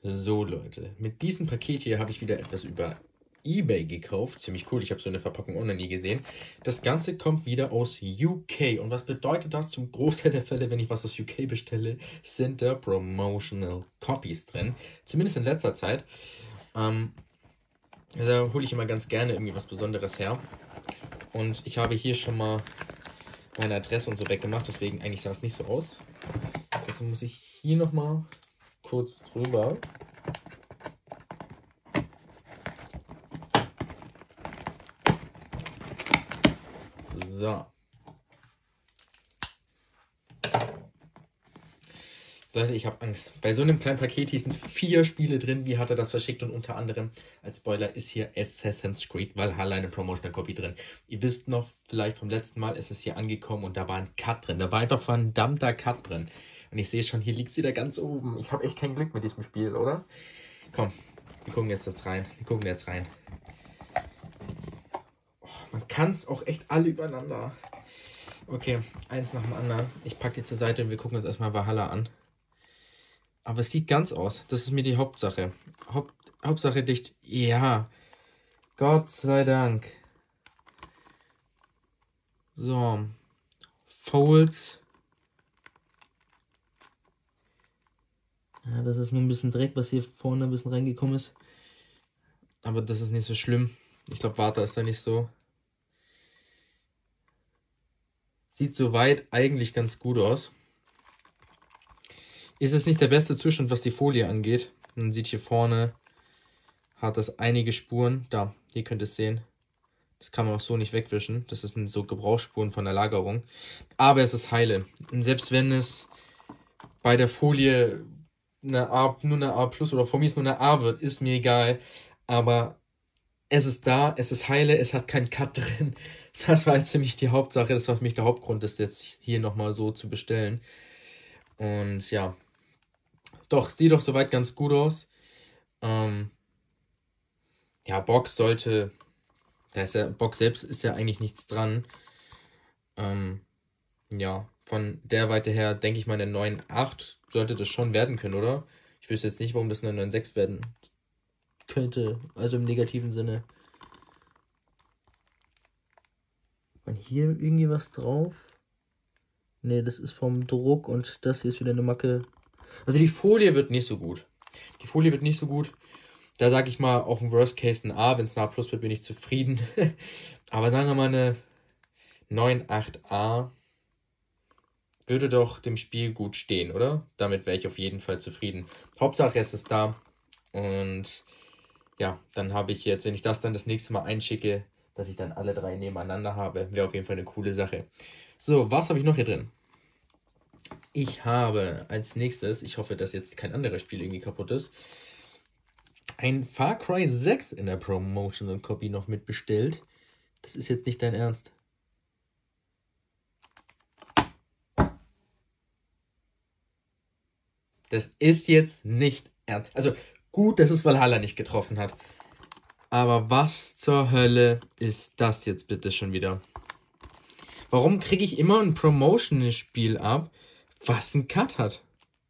So Leute, mit diesem Paket hier habe ich wieder etwas über eBay gekauft. Ziemlich cool, ich habe so eine Verpackung auch noch nie gesehen. Das Ganze kommt wieder aus UK. Und was bedeutet das? Zum Großteil der Fälle, wenn ich was aus UK bestelle, sind da Promotional Copies drin. Zumindest in letzter Zeit. Da hole ich immer ganz gerne irgendwie was Besonderes her. Und ich habe hier schon mal meine Adresse und so weggemacht, deswegen eigentlich sah es nicht so aus. Also muss ich hier nochmal kurz drüber. So. Leute, ich habe Angst. Bei so einem kleinen Paket hier sind 4 Spiele drin. Wie hat er das verschickt? Und unter anderem als Spoiler ist hier Assassin's Creed Valhalla eine Promotional Copy drin. Ihr wisst noch, vielleicht vom letzten Mal ist es hier angekommen und da war ein Cut drin. Da war einfach verdammter Cut drin. Und ich sehe schon, hier liegt es wieder ganz oben. Ich habe echt kein Glück mit diesem Spiel, oder? Komm, wir gucken jetzt rein. Oh, man kann es auch echt alle übereinander. Okay, eins nach dem anderen. Ich packe die zur Seite und wir gucken uns erstmal Valhalla an. Aber es sieht ganz aus. Das ist mir die Hauptsache. Hauptsache dicht. Ja. Gott sei Dank. So. Folds. Ja, das ist nur ein bisschen Dreck, was hier vorne ein bisschen reingekommen ist. Aber das ist nicht so schlimm. Ich glaube, Water ist da nicht so. Sieht soweit eigentlich ganz gut aus. Ist es nicht der beste Zustand, was die Folie angeht. Man sieht hier vorne, hat das einige Spuren. Da, hier könnt ihr es sehen. Das kann man auch so nicht wegwischen. Das sind so Gebrauchsspuren von der Lagerung. Aber es ist heile. Und selbst wenn es bei der Folie nur eine A+ oder von mir ist nur eine A wird, ist mir egal. Aber es ist da, es ist heile, es hat keinen Cut drin. Das war jetzt für mich die Hauptsache. Das war für mich der Hauptgrund, das jetzt hier nochmal so zu bestellen. Und ja. Doch, sieht doch soweit ganz gut aus. Ja, Box sollte... Box selbst ist ja eigentlich nichts dran. Ja, von der Weite her denke ich mal eine 9,8 sollte das schon werden können, oder? Ich wüsste jetzt nicht, warum das eine 9,6 werden könnte. Also im negativen Sinne. Hat man hier irgendwie was drauf? Ne, das ist vom Druck und das hier ist wieder eine Macke. Also die Folie wird nicht so gut. Da sage ich mal, auch im Worst Case ein A. Wenn es ein A+ wird, bin ich zufrieden. Aber sagen wir mal eine 9,8A würde doch dem Spiel gut stehen, oder? Damit wäre ich auf jeden Fall zufrieden. Hauptsache es ist da. Und ja, dann habe ich jetzt, wenn ich das dann das nächste Mal einschicke, dass ich dann alle 3 nebeneinander habe, wäre auf jeden Fall eine coole Sache. So, was habe ich noch hier drin? Ich habe als nächstes, ich hoffe, dass jetzt kein anderes Spiel irgendwie kaputt ist, ein Far Cry 6 in der Promotional Copy noch mitbestellt. Das ist jetzt nicht dein Ernst. Das ist jetzt nicht ernst. Also gut, dass es Valhalla nicht getroffen hat. Aber was zur Hölle ist das jetzt bitte schon wieder? Warum kriege ich immer ein Promotional-Spiel ab, was einen Cut hat?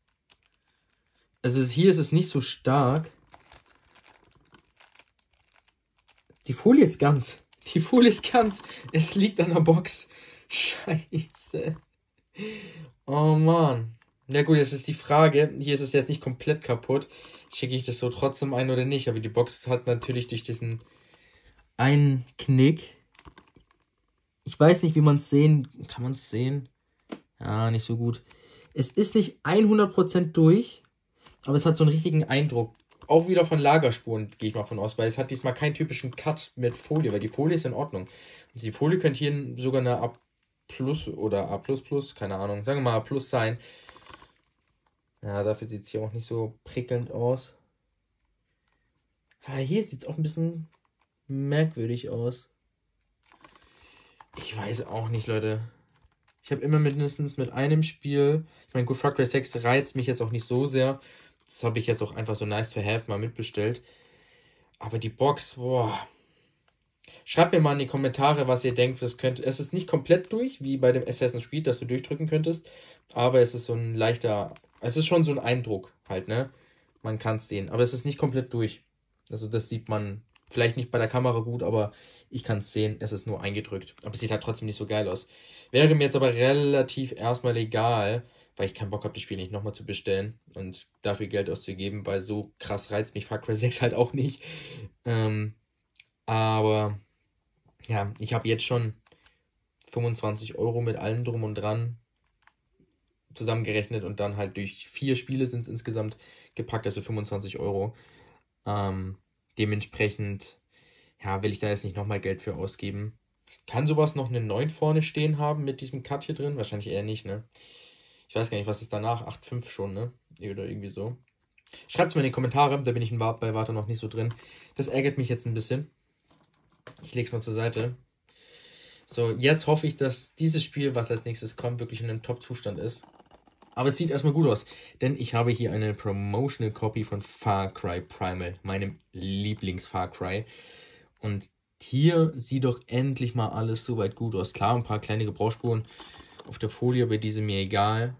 Also hier ist es nicht so stark. Die Folie ist ganz. Es liegt an der Box. Scheiße. Oh Mann. Ja gut, jetzt ist die Frage. Hier ist es jetzt nicht komplett kaputt. Schicke ich das so trotzdem ein oder nicht? Aber die Box hat natürlich durch diesen einen Knick. Ich weiß nicht, wie man es sehen... Kann man es sehen? Ja, nicht so gut. Es ist nicht 100% durch. Aber es hat so einen richtigen Eindruck. Auch wieder von Lagerspuren, gehe ich mal von aus, weil es hat diesmal keinen typischen Cut mit Folie, weil die Folie ist in Ordnung. Und die Folie könnte hier sogar eine A+ oder A++, keine Ahnung, sagen wir mal A+ sein. Ja, dafür sieht es hier auch nicht so prickelnd aus. Ja, hier sieht es auch ein bisschen merkwürdig aus. Ich weiß auch nicht, Leute. Ich habe immer mindestens mit einem Spiel, ich meine, gut, Far Cry 6 reizt mich jetzt auch nicht so sehr. Das habe ich jetzt auch einfach so nice to have mal mitbestellt. Aber die Box, boah. Schreibt mir mal in die Kommentare, was ihr denkt. Es ist nicht komplett durch, wie bei dem Assassin's Creed, dass du durchdrücken könntest. Aber es ist so ein leichter, es ist schon so ein Eindruck halt, ne? man kann es sehen. Aber es ist nicht komplett durch. Also das sieht man vielleicht nicht bei der Kamera gut, aber ich kann es sehen. Es ist nur eingedrückt. Aber es sieht halt trotzdem nicht so geil aus. Wäre mir jetzt aber relativ erstmal egal, weil ich keinen Bock habe, das Spiel nicht nochmal zu bestellen und dafür Geld auszugeben, weil so krass reizt mich Far Cry 6 halt auch nicht. Aber ja, ich habe jetzt schon 25 Euro mit allem drum und dran zusammengerechnet und dann halt durch 4 Spiele sind es insgesamt gepackt, also 25 Euro. Dementsprechend, ja, will ich da jetzt nicht nochmal Geld für ausgeben. Kann sowas noch eine 9 vorne stehen haben mit diesem Cut hier drin? Wahrscheinlich eher nicht, ne? Ich weiß gar nicht, was ist danach? 8,5 schon, ne? Oder irgendwie so. Schreibt es mir in die Kommentare, da bin ich bei Warte noch nicht so drin. Das ärgert mich jetzt ein bisschen. Ich lege es mal zur Seite. So, jetzt hoffe ich, dass dieses Spiel, was als nächstes kommt, wirklich in einem Top-Zustand ist. Aber es sieht erstmal gut aus, denn ich habe hier eine Promotional Copy von Far Cry Primal, meinem Lieblings-Far Cry. Und hier sieht doch endlich mal alles soweit gut aus. Klar, ein paar kleine Gebrauchsspuren auf der Folie, aber die sind mir egal.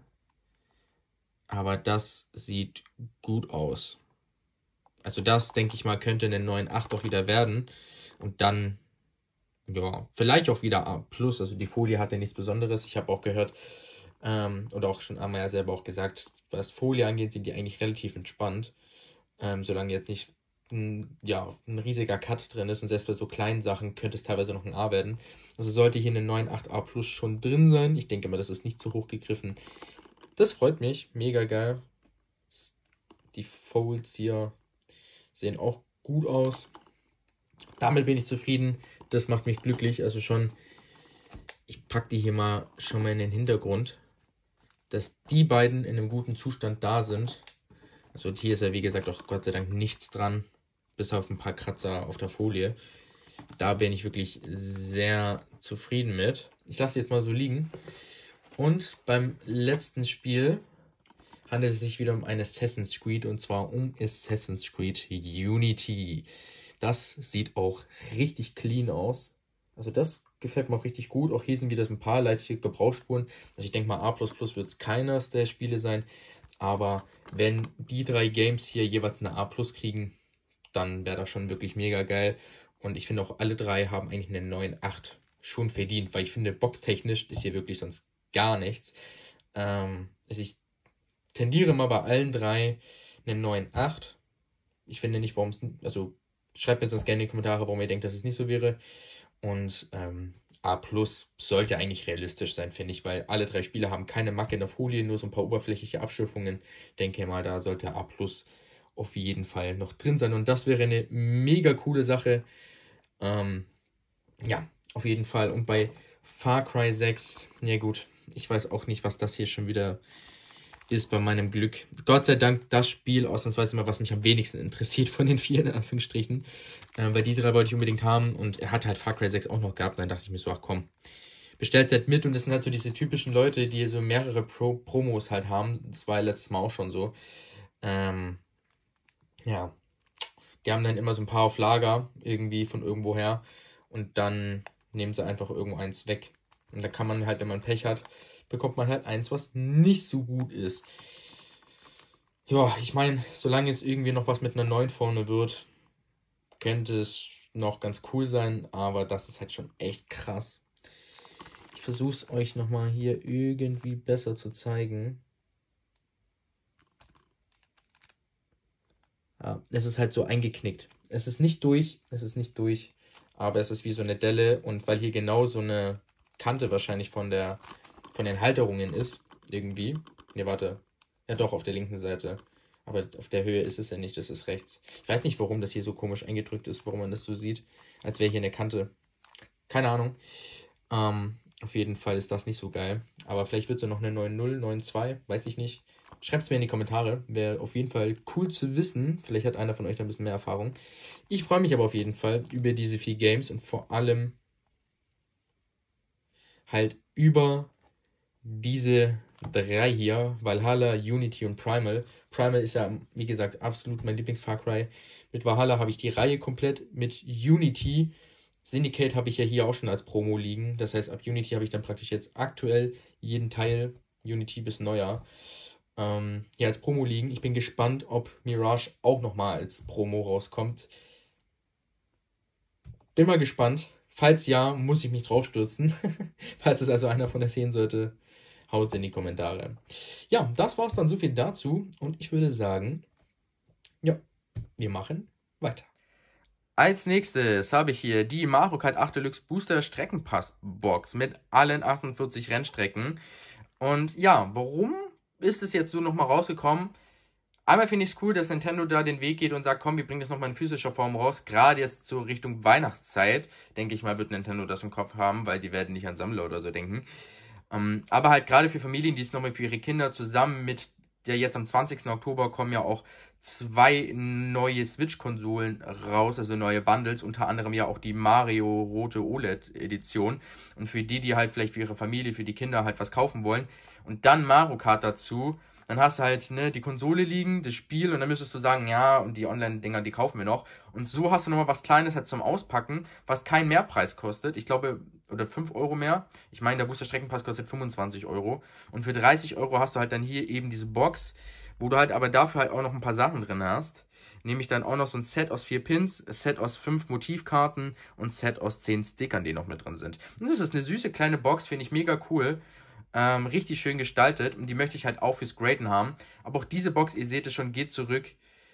Aber das sieht gut aus. Also das, denke ich mal, könnte in den neuen 8 auch wieder werden. Und dann, ja, vielleicht auch wieder A+. Also die Folie hat ja nichts Besonderes. Ich habe auch gehört, oder auch schon einmal ja selber auch gesagt, was Folie angeht, sind die eigentlich relativ entspannt. Solange jetzt nicht ein riesiger Cut drin ist und selbst bei so kleinen Sachen könnte es teilweise noch ein A werden. Also sollte hier eine 9.8a+ schon drin sein. Ich denke mal, das ist nicht zu hoch gegriffen. Das freut mich, mega geil. Die Folds hier sehen auch gut aus. Damit bin ich zufrieden. Das macht mich glücklich. Also schon, ich packe die hier mal schon mal in den Hintergrund, dass die beiden in einem guten Zustand da sind. Also hier ist ja wie gesagt auch Gott sei Dank nichts dran, bis auf ein paar Kratzer auf der Folie. Da bin ich wirklich sehr zufrieden mit. Ich lasse sie jetzt mal so liegen. Und beim letzten Spiel handelt es sich wieder um ein Assassin's Creed, und zwar um Assassin's Creed Unity. Das sieht auch richtig clean aus. Also das gefällt mir auch richtig gut. Auch hier sind wieder ein paar leichte Gebrauchsspuren. Also ich denke mal, A++ wird es keines der Spiele sein. Aber wenn die 3 Games hier jeweils eine A+ kriegen, dann wäre das schon wirklich mega geil. Und ich finde auch, alle 3 haben eigentlich eine 9.8 schon verdient, weil ich finde, boxtechnisch ist hier wirklich sonst gar nichts. Also ich tendiere mal bei allen 3 eine 9.8. Ich finde nicht, warum es, also schreibt mir sonst gerne in die Kommentare, warum ihr denkt, dass es nicht so wäre. Und A+ sollte eigentlich realistisch sein, finde ich, weil alle 3 Spiele haben keine Macke in der Folie, nur so ein paar oberflächliche Abschürfungen. Denke mal, da sollte A+ auf jeden Fall noch drin sein. Und das wäre eine mega coole Sache. Ja, auf jeden Fall. Und bei Far Cry 6, ja gut, ich weiß auch nicht, was das hier schon wieder ist bei meinem Glück. Gott sei Dank das Spiel, ausnahmsweise mal, was mich am wenigsten interessiert von den 4, in Anführungsstrichen. Weil die 3 wollte ich unbedingt haben und er hatte halt Far Cry 6 auch noch gehabt. Und dann dachte ich mir so, ach komm, bestellt halt mit. Und das sind halt so diese typischen Leute, die so mehrere Promos halt haben. Das war ja letztes Mal auch schon so. Ja, die haben dann immer so ein paar auf Lager, irgendwie von irgendwoher. Und dann nehmen sie einfach irgendwo eins weg. Und da kann man halt, wenn man Pech hat, bekommt man halt eins, was nicht so gut ist. Ja, ich meine, solange es irgendwie noch was mit einer 9 vorne wird, könnte es noch ganz cool sein, aber das ist halt schon echt krass. Ich versuche es euch nochmal hier irgendwie besser zu zeigen. Ja, es ist halt so eingeknickt. Es ist nicht durch, aber es ist wie so eine Delle, und weil hier genau so eine Kante wahrscheinlich von den Halterungen ist, irgendwie. Ne, warte. Ja doch, auf der linken Seite. Aber auf der Höhe ist es ja nicht, das ist rechts. Ich weiß nicht, warum das hier so komisch eingedrückt ist, warum man das so sieht, als wäre hier eine Kante. Keine Ahnung. Auf jeden Fall ist das nicht so geil. Aber vielleicht wird es ja noch eine 9.0, 9.2, weiß ich nicht. Schreibt es mir in die Kommentare. Wäre auf jeden Fall cool zu wissen. Vielleicht hat einer von euch da ein bisschen mehr Erfahrung. Ich freue mich aber auf jeden Fall über diese 4 Games und vor allem halt über diese 3 hier, Valhalla, Unity und Primal. Primal ist ja, wie gesagt, absolut mein Lieblings-Far Cry. Mit Valhalla habe ich die Reihe komplett. Mit Unity, Syndicate habe ich ja hier auch schon als Promo liegen. Das heißt, ab Unity habe ich dann praktisch jetzt aktuell jeden Teil, Unity bis Neujahr. hier als Promo liegen. Ich bin gespannt, ob Mirage auch nochmal als Promo rauskommt. Bin mal gespannt. Falls ja, muss ich mich draufstürzen. Falls es also einer von der sehen sollte, haut in die Kommentare. Ja, das war's dann so viel dazu. Und ich würde sagen, ja, wir machen weiter. Als nächstes habe ich hier die Mario Kart 8 Deluxe Booster Streckenpass Box mit allen 48 Rennstrecken. Und ja, warum ist es jetzt so nochmal rausgekommen? Einmal finde ich es cool, dass Nintendo da den Weg geht und sagt, komm, wir bringen das nochmal in physischer Form raus. Gerade jetzt zur Richtung Weihnachtszeit, denke ich mal, wird Nintendo das im Kopf haben, weil die werden nicht an Sammler oder so denken. Aber halt gerade für Familien, die es nochmal für ihre Kinder zusammen mit der jetzt am 20. Oktober kommen ja auch 2 neue Switch-Konsolen raus, also neue Bundles, unter anderem ja auch die Mario Rote OLED-Edition. Und für die halt vielleicht für ihre Familie, für die Kinder halt was kaufen wollen und dann Mario Kart dazu, dann hast du halt die Konsole liegen, das Spiel und dann müsstest du sagen, ja, und die Online-Dinger, die kaufen wir noch. Und so hast du nochmal was Kleines halt zum Auspacken, was keinen Mehrpreis kostet. Ich glaube, oder 5 Euro mehr. Ich meine, der Booster Streckenpass kostet 25 Euro. Und für 30 Euro hast du halt dann hier eben diese Box, wo du halt aber dafür halt auch noch ein paar Sachen drin hast. Nämlich dann auch noch so ein Set aus 4 Pins, ein Set aus 5 Motivkarten und ein Set aus 10 Stickern, die noch mit drin sind. Und das ist eine süße kleine Box, finde ich mega cool. Richtig schön gestaltet und die möchte ich halt auch fürs Graden haben. Aber auch diese Box, ihr seht es schon, geht zurück.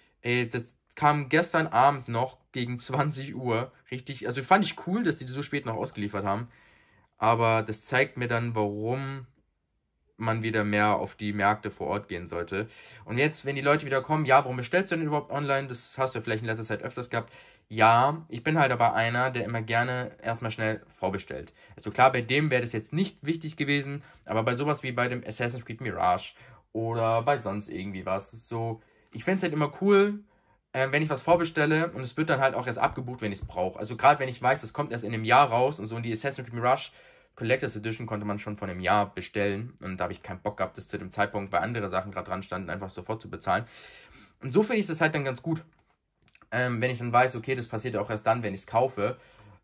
Das kam gestern Abend noch gegen 20 Uhr. Richtig, also fand ich cool, dass die so spät noch ausgeliefert haben. Aber das zeigt mir dann, warum man wieder mehr auf die Märkte vor Ort gehen sollte. Und jetzt, wenn die Leute wieder kommen, ja, warum bestellst du denn überhaupt online? Das hast du vielleicht in letzter Zeit öfters gehabt. Ja, ich bin halt aber einer, der immer gerne erstmal schnell vorbestellt. Also klar, bei dem wäre das jetzt nicht wichtig gewesen, aber bei sowas wie bei dem Assassin's Creed Mirage oder bei sonst irgendwie was, so, ich fände es halt immer cool, wenn ich was vorbestelle und es wird dann halt auch erst abgebucht, wenn ich es brauche. Also gerade wenn ich weiß, es kommt erst in einem Jahr raus und so, und die Assassin's Creed Mirage Collectors Edition konnte man schon vor einem Jahr bestellen und da habe ich keinen Bock gehabt, das zu dem Zeitpunkt bei anderen Sachen gerade dran standen, einfach sofort zu bezahlen. Und so finde ich das halt dann ganz gut. Wenn ich dann weiß, okay, das passiert ja auch erst dann, wenn ich es kaufe.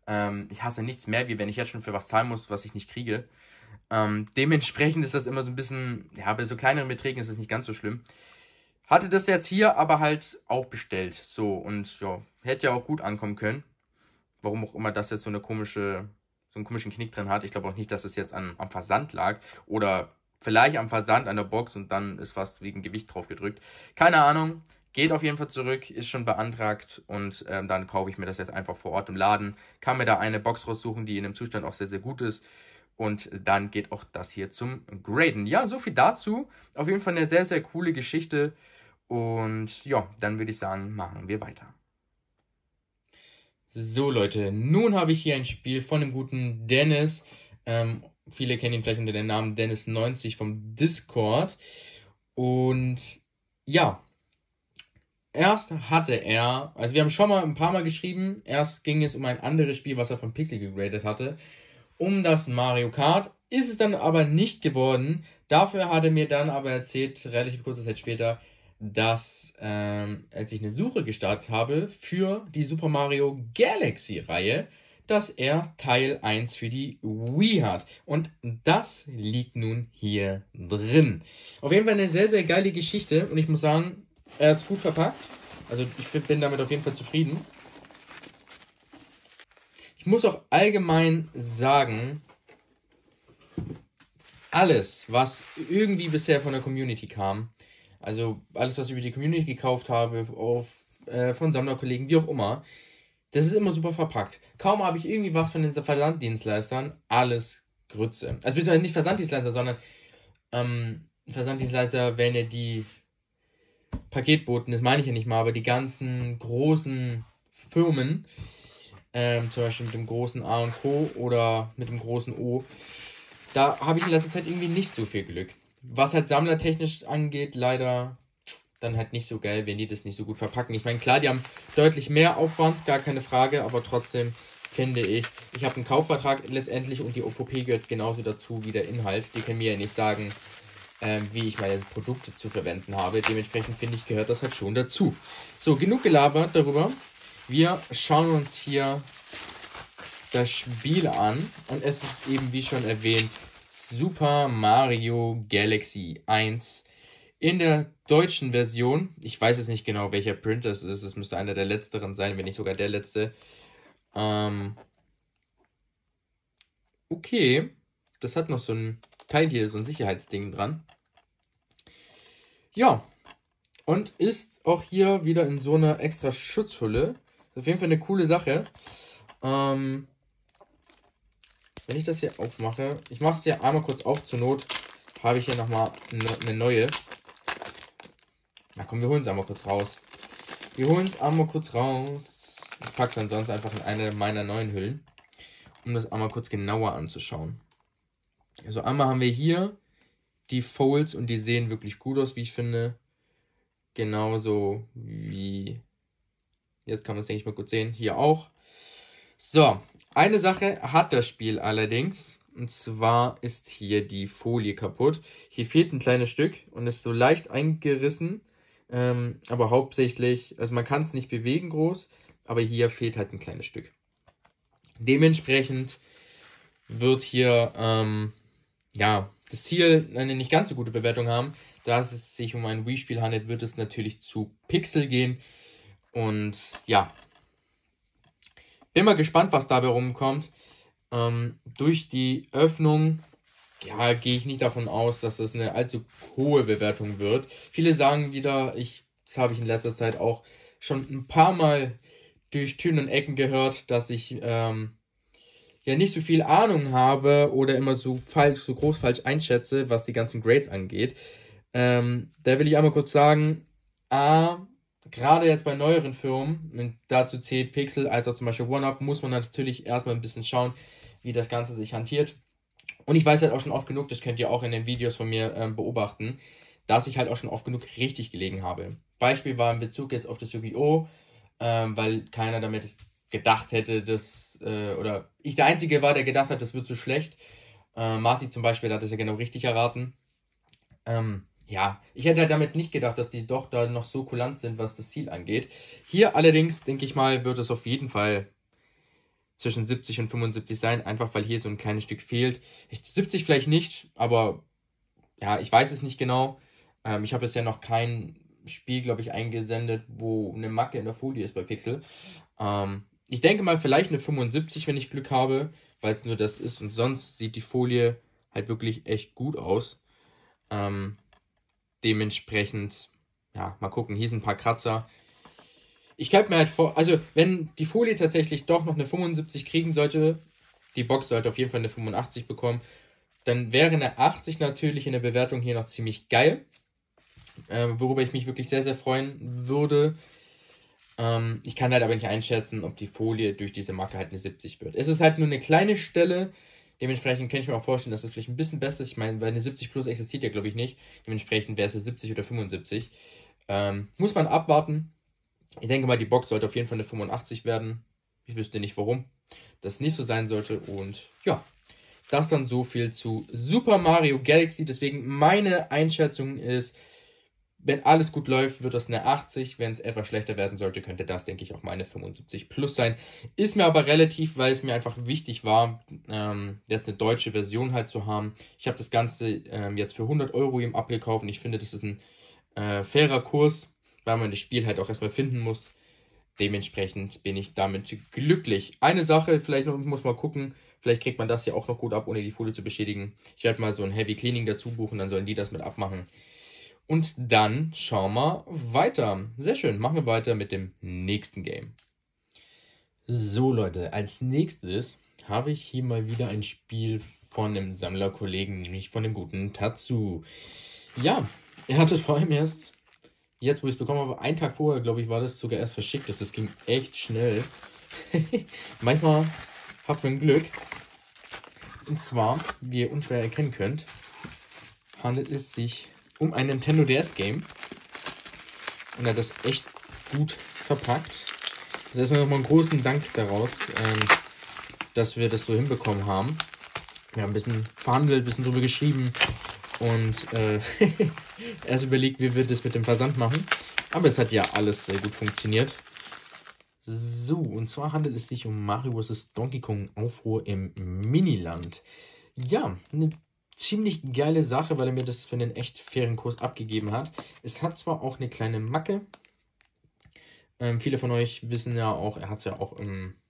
Ich hasse nichts mehr, wie wenn ich jetzt schon für was zahlen muss, was ich nicht kriege. Dementsprechend ist das immer so ein bisschen, ja, bei so kleineren Beträgen ist es nicht ganz so schlimm. Hatte das jetzt hier aber halt auch bestellt. So, und ja, hätte ja auch gut ankommen können. Warum auch immer das jetzt so einen komischen Knick drin hat. Ich glaube auch nicht, dass es jetzt am Versand lag. Oder vielleicht am Versand an der Box und dann ist was wegen Gewicht drauf gedrückt. Keine Ahnung. Geht auf jeden Fall zurück, ist schon beantragt und dann kaufe ich mir das jetzt einfach vor Ort im Laden. Kann mir da eine Box raussuchen, die in einem Zustand auch sehr, sehr gut ist. Und dann geht auch das hier zum Graden. Ja, so viel dazu. Auf jeden Fall eine sehr, sehr coole Geschichte. Und ja, dann würde ich sagen, machen wir weiter. So Leute, nun habe ich hier ein Spiel von dem guten Dennis. Viele kennen ihn vielleicht unter dem Namen Dennis90 vom Discord. Und ja, erst hatte er, also wir haben schon mal ein paar Mal geschrieben, erst ging es um ein anderes Spiel, was er von Pixel gegradet hatte, um das Mario Kart, ist es dann aber nicht geworden. Dafür hat er mir dann aber erzählt, relativ kurze Zeit später, dass als ich eine Suche gestartet habe für die Super Mario Galaxy Reihe, dass er Teil 1 für die Wii hat. Und das liegt nun hier drin. Auf jeden Fall eine sehr, sehr geile Geschichte und ich muss sagen, er hat es gut verpackt. Also ich bin damit auf jeden Fall zufrieden. Ich muss auch allgemein sagen, alles, was irgendwie bisher von der Community kam, also alles, was ich über die Community gekauft habe, von Sammlerkollegen, wie auch immer, das ist immer super verpackt. Kaum habe ich irgendwie was von den Versanddienstleistern, alles Grütze. Also beziehungsweise nicht Versanddienstleister, sondern Versanddienstleister, wenn ihr die Paketboten, das meine ich ja nicht mal, aber die ganzen großen Firmen, zum Beispiel mit dem großen A und Co. oder mit dem großen O, da habe ich in letzter Zeit irgendwie nicht so viel Glück. Was halt sammlertechnisch angeht, leider dann halt nicht so geil, wenn die das nicht so gut verpacken. Ich meine, klar, die haben deutlich mehr Aufwand, gar keine Frage, aber trotzdem finde ich habe einen Kaufvertrag letztendlich und die OVP gehört genauso dazu wie der Inhalt. Die können mir ja nicht sagen, wie ich meine Produkte zu verwenden habe. Dementsprechend finde ich, gehört das halt schon dazu. So, genug gelabert darüber. Wir schauen uns hier das Spiel an und es ist eben, wie schon erwähnt, Super Mario Galaxy 1 In der deutschen Version, ich weiß jetzt nicht genau, welcher Print das ist, es müsste einer der letzteren sein, wenn nicht sogar der letzte. Okay, das hat noch so ein Teil hier, so ein Sicherheitsding dran. Ja, und ist auch hier wieder in so einer extra Schutzhülle. Ist auf jeden Fall eine coole Sache. Wenn ich das hier aufmache, ich mache es hier einmal kurz auf, zur Not habe ich hier nochmal eine neue. Na komm, wir holen es einmal kurz raus. Ich packe es ansonsten einfach in eine meiner neuen Hüllen, um das einmal kurz genauer anzuschauen. Also einmal haben wir hier die Folds und die sehen wirklich gut aus, wie ich finde. Genauso wie, jetzt kann man es, denke ich, mal gut sehen, hier auch. So, eine Sache hat das Spiel allerdings, und zwar ist hier die Folie kaputt. Hier fehlt ein kleines Stück und ist so leicht eingerissen, aber hauptsächlich, also man kann es nicht bewegen groß, aber hier fehlt halt ein kleines Stück. Dementsprechend wird hier, ja, das Ziel eine nicht ganz so gute Bewertung haben. Da es sich um ein Wii-Spiel handelt, wird es natürlich zu Pixel gehen. Und ja, bin mal gespannt, was dabei rumkommt. Durch die Öffnung, ja, gehe ich nicht davon aus, dass das eine allzu hohe Bewertung wird. Viele sagen wieder, das habe ich in letzter Zeit auch schon ein paar Mal durch Türen und Ecken gehört, dass ich ja nicht so viel Ahnung habe oder immer so groß falsch einschätze, was die ganzen Grades angeht. Da will ich einmal kurz sagen, gerade jetzt bei neueren Firmen, und dazu zählt Pixel als auch zum Beispiel OneUp, muss man natürlich erstmal ein bisschen schauen, wie das Ganze sich hantiert. Und ich weiß halt auch schon oft genug, das könnt ihr auch in den Videos von mir beobachten, dass ich halt auch schon oft genug richtig gelegen habe. Beispiel war in Bezug jetzt auf das Yu-Gi-Oh!, weil keiner damit gedacht hätte, oder ich der Einzige war, der gedacht hat, das wird so schlecht. Marci zum Beispiel hat das ja genau richtig erraten. Ja, ich hätte halt damit nicht gedacht, dass die doch da noch so kulant sind, was das Ziel angeht. Hier allerdings, denke ich mal, wird es auf jeden Fall zwischen 70 und 75 sein, einfach weil hier so ein kleines Stück fehlt. 70 vielleicht nicht, aber ja, ich weiß es nicht genau. Ich habe bisher noch kein Spiel, glaube ich, eingesendet, wo eine Macke in der Folie ist bei Pixel. Ich denke mal vielleicht eine 75, wenn ich Glück habe, weil es nur das ist und sonst sieht die Folie halt wirklich echt gut aus. Dementsprechend, ja, mal gucken, hier sind ein paar Kratzer. Ich könnte mir halt vor, also wenn die Folie tatsächlich doch noch eine 75 kriegen sollte, die Box sollte auf jeden Fall eine 85 bekommen, dann wäre eine 80 natürlich in der Bewertung hier noch ziemlich geil. Worüber ich mich wirklich sehr, sehr freuen würde. Ich kann halt aber nicht einschätzen, ob die Folie durch diese Marke halt eine 70 wird. Es ist halt nur eine kleine Stelle. Dementsprechend kann ich mir auch vorstellen, dass es vielleicht ein bisschen besser ist. Ich meine, weil eine 70 Plus existiert ja, glaube ich, nicht. Dementsprechend wäre es eine 70 oder 75. Muss man abwarten. Ich denke mal, die Box sollte auf jeden Fall eine 85 werden. Ich wüsste nicht, warum das nicht so sein sollte. Und ja, das dann so viel zu Super Mario Galaxy. Deswegen meine Einschätzung ist, wenn alles gut läuft, wird das eine 80. Wenn es etwas schlechter werden sollte, könnte das, denke ich, auch mal eine 75 plus sein. Ist mir aber relativ, weil es mir einfach wichtig war, jetzt eine deutsche Version halt zu haben. Ich habe das Ganze jetzt für 100 Euro ihm abgekauft und ich finde, das ist ein fairer Kurs, weil man das Spiel halt auch erstmal finden muss. Dementsprechend bin ich damit glücklich. Eine Sache, vielleicht noch, muss mal gucken, vielleicht kriegt man das ja auch noch gut ab, ohne die Folie zu beschädigen. Ich werde mal so ein Heavy Cleaning dazu buchen, dann sollen die das mit abmachen. Und dann schauen wir weiter. Sehr schön, machen wir weiter mit dem nächsten Game. So Leute, als nächstes habe ich hier mal wieder ein Spiel von einem Sammlerkollegen, nämlich von dem guten Tatsu. Ja, er hatte vor allem erst, jetzt wo ich es bekommen habe, einen Tag vorher, glaube ich, war das sogar erst verschickt. Das ging echt schnell. Manchmal hat man Glück. Und zwar, wie ihr unschwer erkennen könnt, handelt es sich um ein Nintendo DS Game. Und er hat das echt gut verpackt. Also erstmal nochmal einen großen Dank daraus, dass wir das so hinbekommen haben. Wir haben ein bisschen verhandelt, ein bisschen drüber geschrieben und erst überlegt, wie wir das mit dem Versand machen. Aber es hat ja alles sehr gut funktioniert. So, und zwar handelt es sich um Mario vs. Donkey Kong Aufruhr im Miniland. Ja, eine ziemlich geile Sache, weil er mir das für einen echt fairen Kurs abgegeben hat. Es hat zwar auch eine kleine Macke. Viele von euch wissen ja auch, er hat es ja auch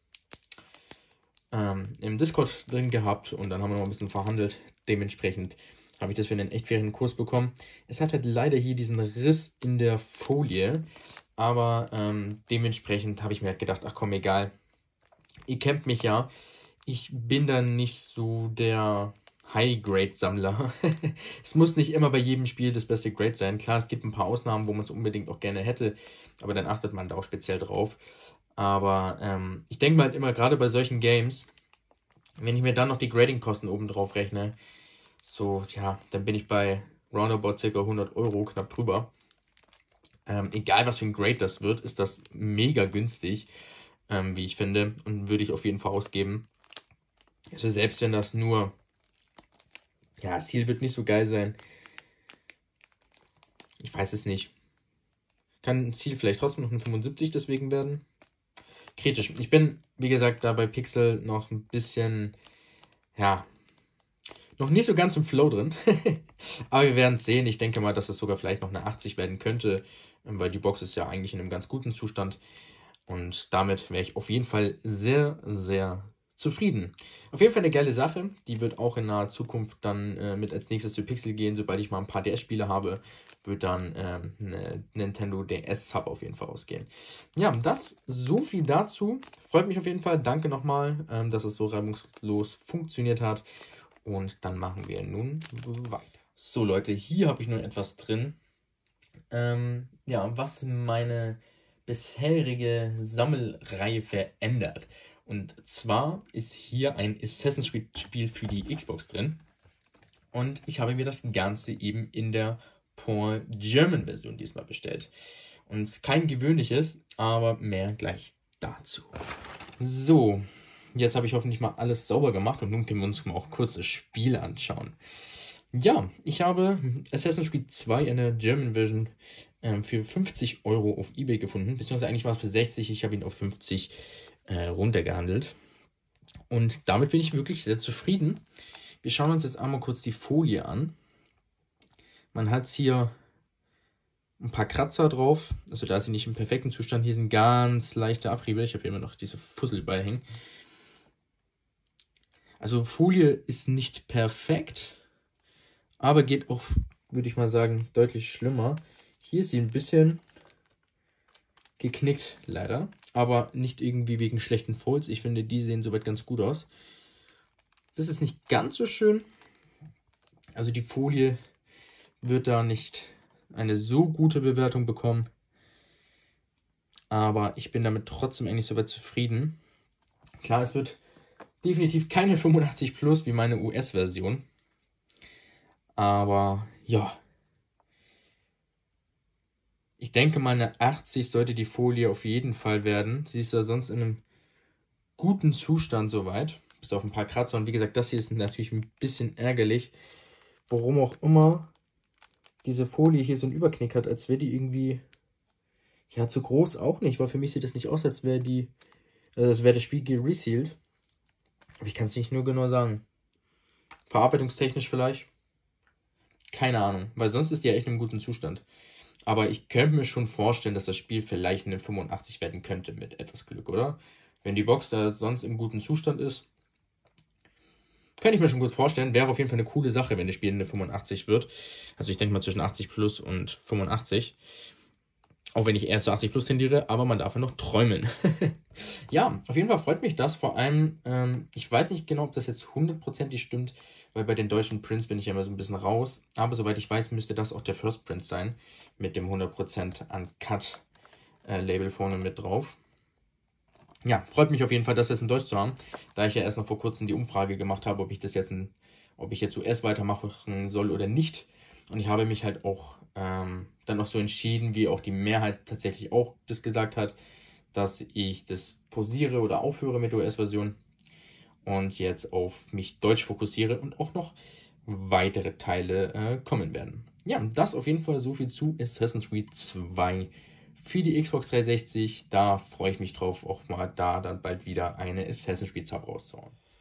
im Discord drin gehabt und dann haben wir noch ein bisschen verhandelt. Dementsprechend habe ich das für einen echt fairen Kurs bekommen. Es hat halt leider hier diesen Riss in der Folie, aber dementsprechend habe ich mir halt gedacht, ach komm, egal. Ihr kennt mich ja, ich bin dann nicht so der High-Grade-Sammler. Es muss nicht immer bei jedem Spiel das beste Grade sein. Klar, es gibt ein paar Ausnahmen, wo man es unbedingt auch gerne hätte, aber dann achtet man da auch speziell drauf. Aber ich denke mal halt immer, gerade bei solchen Games, wenn ich mir dann noch die Grading-Kosten oben drauf rechne, so, ja, dann bin ich bei roundabout ca. 100 Euro, knapp drüber. Egal was für ein Grade das wird, ist das mega günstig, wie ich finde, und würde ich auf jeden Fall ausgeben. Also selbst wenn das nur, ja, Seal wird nicht so geil sein. Ich weiß es nicht. Kann Seal vielleicht trotzdem noch ein 75 deswegen werden? Kritisch. Ich bin, wie gesagt, da bei Pixel noch ein bisschen, ja, noch nicht so ganz im Flow drin. Aber wir werden es sehen. Ich denke mal, dass es sogar vielleicht noch eine 80 werden könnte, weil die Box ist ja eigentlich in einem ganz guten Zustand. Und damit wäre ich auf jeden Fall sehr, sehr zufrieden. Auf jeden Fall eine geile Sache. Die wird auch in naher Zukunft dann mit als nächstes zu Pixel gehen. Sobald ich mal ein paar DS-Spiele habe, wird dann eine Nintendo DS-Sub auf jeden Fall ausgehen. Ja, das so viel dazu. Freut mich auf jeden Fall. Danke nochmal, dass es so reibungslos funktioniert hat. Und dann machen wir nun weiter. So Leute, hier habe ich noch etwas drin. Ja, was meine bisherige Sammelreihe verändert. Und zwar ist hier ein Assassin's Creed Spiel für die Xbox drin. Und ich habe mir das Ganze eben in der Paul German Version diesmal bestellt. Und kein gewöhnliches, aber mehr gleich dazu. So, jetzt habe ich hoffentlich mal alles sauber gemacht und nun können wir uns mal auch kurz das Spiel anschauen. Ja, ich habe Assassin's Creed 2 in der German Version für 50 Euro auf eBay gefunden. Beziehungsweise eigentlich war es für 60, ich habe ihn auf 50 runtergehandelt. Und damit bin ich wirklich sehr zufrieden. Wir schauen uns jetzt einmal kurz die Folie an. Man hat hier ein paar Kratzer drauf. Also da ist sie nicht im perfekten Zustand. Hier sind ganz leichte Abriebe. Ich habe hier immer noch diese Fussel beihängen. Also Folie ist nicht perfekt, aber geht auch, würde ich mal sagen, deutlich schlimmer. Hier ist sie ein bisschen geknickt, leider. Aber nicht irgendwie wegen schlechten Folds. Ich finde, die sehen soweit ganz gut aus. Das ist nicht ganz so schön. Also die Folie wird da nicht eine so gute Bewertung bekommen. Aber ich bin damit trotzdem eigentlich soweit zufrieden. Klar, es wird definitiv keine 85 Plus wie meine US-Version. Aber ja. Ich denke mal, eine 80 sollte die Folie auf jeden Fall werden. Sie ist ja sonst in einem guten Zustand soweit. Bis auf ein paar Kratzer. Und wie gesagt, das hier ist natürlich ein bisschen ärgerlich. Warum auch immer diese Folie hier so einen Überknick hat, als wäre die irgendwie, ja, zu groß auch nicht. Weil für mich sieht das nicht aus, als wäre das Spiel geresealed. Aber ich kann es nicht nur genau sagen. Verarbeitungstechnisch vielleicht. Keine Ahnung. Weil sonst ist die ja echt in einem guten Zustand. Aber ich könnte mir schon vorstellen, dass das Spiel vielleicht eine 85 werden könnte mit etwas Glück, oder? Wenn die Box da sonst im guten Zustand ist, kann ich mir schon gut vorstellen. Wäre auf jeden Fall eine coole Sache, wenn das Spiel eine 85 wird. Also ich denke mal zwischen 80 Plus und 85. Auch wenn ich eher zu 80 Plus tendiere, aber man darf ja noch träumen. Ja, auf jeden Fall freut mich das. Vor allem, ich weiß nicht genau, ob das jetzt 100%ig stimmt, weil bei den deutschen Prints bin ich ja immer so ein bisschen raus. Aber soweit ich weiß, müsste das auch der First Print sein. Mit dem 100% Uncut Label vorne mit drauf. Ja, freut mich auf jeden Fall, das jetzt in Deutsch zu haben. Da ich ja erst noch vor kurzem die Umfrage gemacht habe, ob ich jetzt US weitermachen soll oder nicht. Und ich habe mich halt auch dann auch so entschieden, wie auch die Mehrheit tatsächlich auch das gesagt hat, dass ich das pausiere oder aufhöre mit der US-Version und jetzt auf mich Deutsch fokussiere und auch noch weitere Teile kommen werden. Ja, das auf jeden Fall so viel zu Assassin's Creed 2 für die Xbox 360. Da freue ich mich drauf, auch mal da dann bald wieder eine Assassin's Creed Sub rauszuhauen.